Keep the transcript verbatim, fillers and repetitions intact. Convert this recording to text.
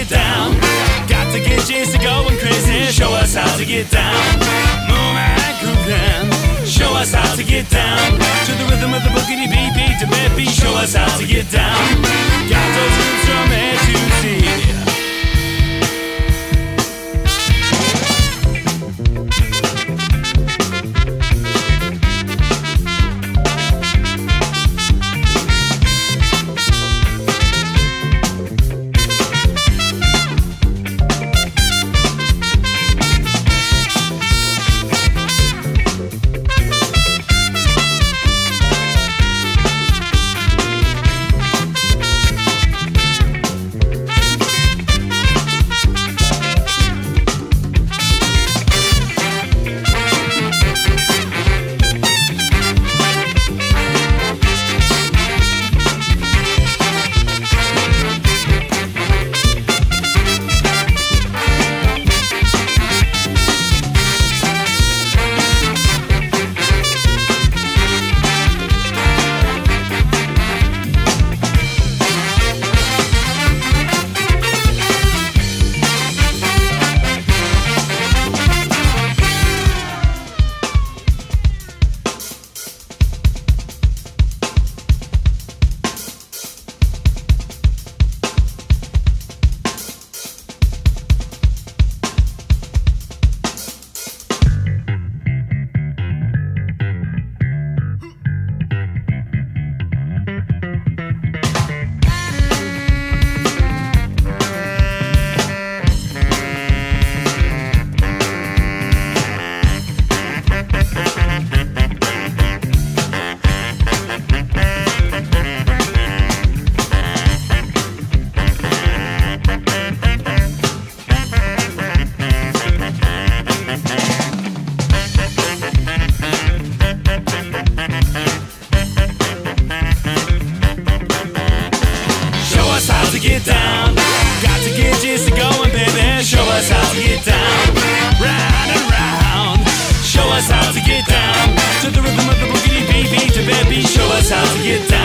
get down. Got to get Jason going crazy. Show us how to get down. Move and groove then. Show us how to get down. To the rhythm of the boogity beat, beat to beat beat. Show us how to get down. Got those moves from A to Z. Get down, got to get Jesse going, baby. Show us how to get down, round and round. Show us how to get down, to the rhythm of the boogity beat, beat to baby. Show us how to get down.